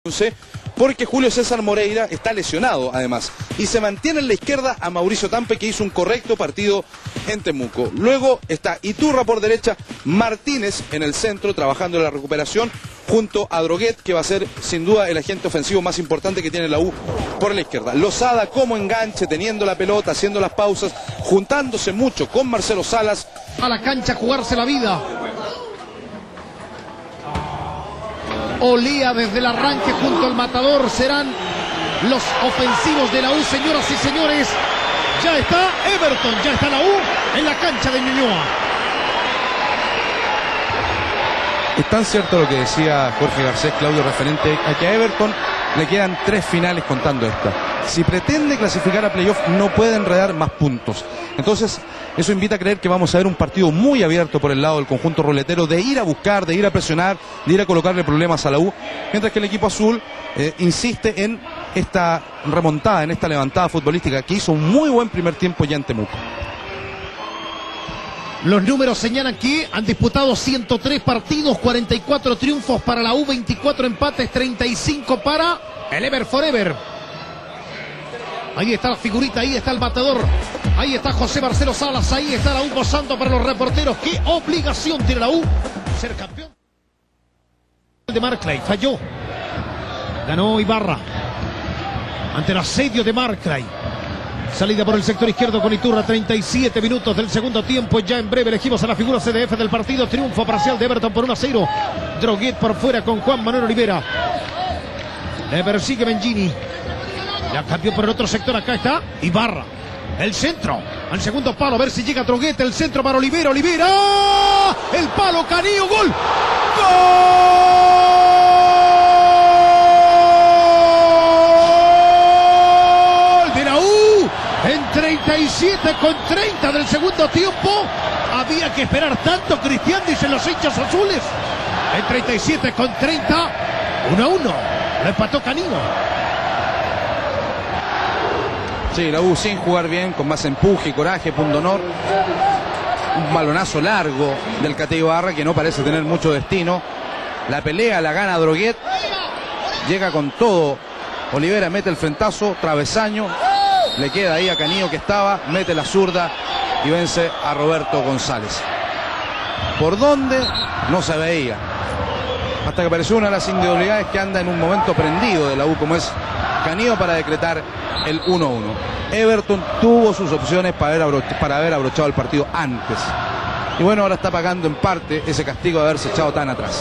porque Julio César Moreira está lesionado además y se mantiene en la izquierda a Mauricio Tampe, que hizo un correcto partido en Temuco. Luego está Iturra por derecha, Martínez en el centro trabajando en la recuperación junto a Droguet, que va a ser sin duda el agente ofensivo más importante que tiene la U por la izquierda. Lozada como enganche, teniendo la pelota, haciendo las pausas, juntándose mucho con Marcelo Salas. A la cancha a jugarse la vida. Olía desde el arranque junto al matador. Serán los ofensivos de la U, señoras y señores. Ya está Everton, ya está la U en la cancha de Ñuñoa. Es tan cierto lo que decía Jorge Garcés, Claudio, referente a que a Everton le quedan 3 finales contando esta. Si pretende clasificar a playoff no puede enredar más puntos. Entonces eso invita a creer que vamos a ver un partido muy abierto por el lado del conjunto roletero, de ir a buscar, de ir a presionar, de ir a colocarle problemas a la U, mientras que el equipo azul insiste en esta remontada, en esta levantada futbolística, que hizo un muy buen primer tiempo ya en Temuco. Los números señalan que han disputado 103 partidos, 44 triunfos para la U, 24 empates, 35 para el Ever Forever. Ahí está la figurita, ahí está el matador, ahí está José Marcelo Salas, ahí está la U gozando para los reporteros. ¿Qué obligación tiene la U? Ser campeón. De Markley, falló. Ganó Ibarra ante el asedio de Markley. Salida por el sector izquierdo con Iturra, 37 minutos del segundo tiempo. Ya en breve elegimos a la figura CDF del partido. Triunfo parcial de Everton por 1-0. Droguet por fuera con Juan Manuel Olivera. Le persigue Mengini. Ya cambió por el otro sector. Acá está Ibarra. El centro. Al segundo palo. A ver si llega Droguet. El centro para Olivera. Olivera. El palo. Canillo. Gol. ¡Gol! De la U. En 37:30 del segundo tiempo. Había que esperar tanto, Cristian, dicen los hinchas azules. En 37:30. 1-1. Lo empató Canino. Sí, la U sin jugar bien, con más empuje y coraje, pundonor. Un balonazo largo del Cate Ibarra que no parece tener mucho destino. La pelea la gana Droguet. Llega con todo. Olivera mete el frentazo, travesaño. Le queda ahí a Canillo que estaba, mete la zurda y vence a Roberto González. ¿Por dónde? No se veía. Hasta que apareció una de las individualidades que anda en un momento prendido de la U, como es Canillo, para decretar el 1-1. Everton tuvo sus opciones para haber abrochado el partido antes. Y bueno, ahora está pagando en parte ese castigo de haberse echado tan atrás.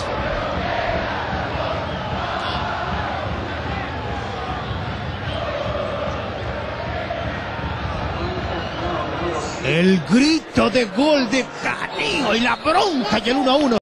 El grito de gol de Canillo y la bronca y el 1-1.